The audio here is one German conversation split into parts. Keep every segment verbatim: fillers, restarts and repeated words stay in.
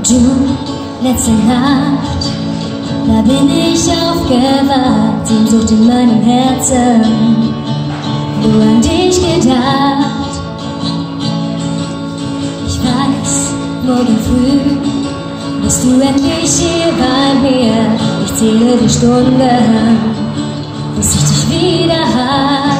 Du, letzte Nacht, da bin ich aufgewacht, Sehnsucht in meinem Herzen, nur an dich gedacht. Ich weiß, morgen früh bist du endlich hier bei mir. Ich zähle die Stunden, bis ich dich wieder hab.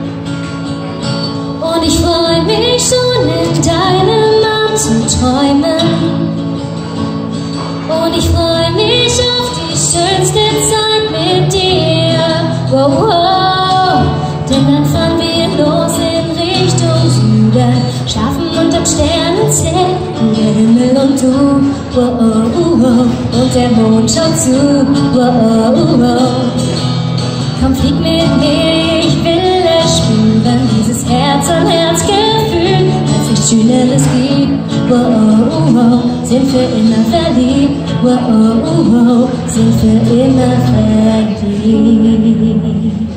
Und ich freu mich schon in deinem Arm zu träumen. Und ich freu mich auf die schönste Zeit mit dir. Wow, wow. Denn dann fahren wir los in Richtung Süden, schlafen unterm Sternenzelt, der Himmel und du. Wow, wow, wow. Und der Mond schaut zu. Wow, wow, wow. Komm, flieg mit mir, ich will es spüren, dieses Herz-an-Herz-Gefühl, als nichts Schöneres gibt. Wow, wow, sind für immer verliebt. Wow, wow, sind für immer verliebt.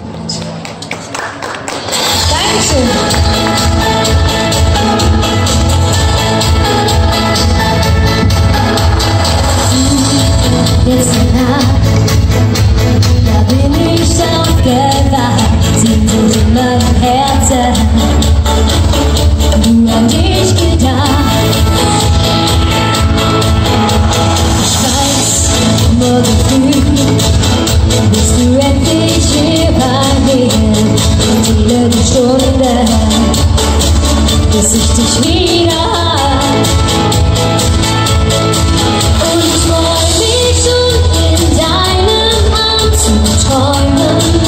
Dankeschön. Jetzt Nacht, da bin ich aufgewacht, Sehnsucht in meinem Herzen, nur an dich gedacht. Ich weiß, morgen früh bist du endlich hier bei mir und zähle die Stunden, bis ich dich wieder hab. Und ich freu mich schon in deinem Arm zu träumen.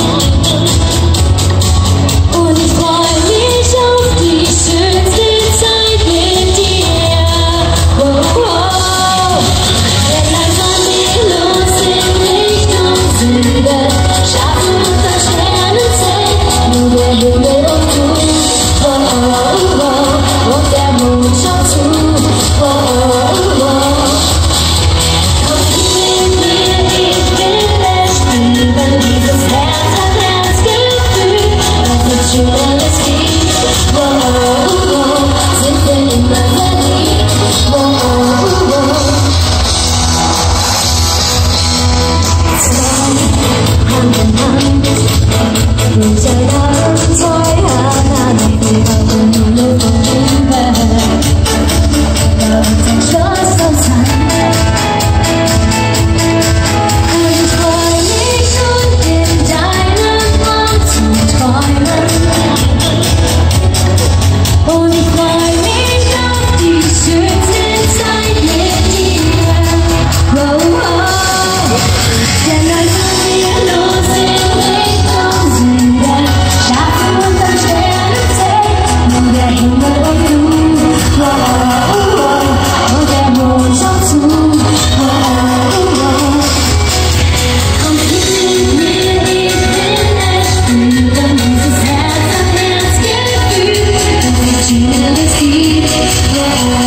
Und ich freu mich auf die schönste Zeit mit dir. Wow, wow. Denn dann fahren wir los in Richtung Süden, schaffen unser Sternenzelt, nur der Himmel und du. Wow, wow, wow. Und der Mond schaut zu. Wow, wow, wow. Komm mit mir, ich will es spüren, dieses Herz-an-Herz-Gefühl, was nichts Schöneres gibt. Wow, wow, sind wir immer verliebt. Wow, wow. Zwei Hand in Hand, durch ein Abenteuer, an die Himmel von Himmel. Da wird ein Schloss aus Sand. Und ich freu mich schon in deinem Arm zu träumen. Und ich freu mich auf die schönste Zeit mit dir. Wow, wow. Denn dann fahren wir los in Richtung Süden, schlafen unterm Sternenzelt, nur der Himmel und du. Wow, wow. Und der Mond schaut zu. Wow, wow. Komm, flieg mit mir, ich will es spüren, dieses Herz-an-Herz-Gefühl, das nichts Schöneres gibt. Wow.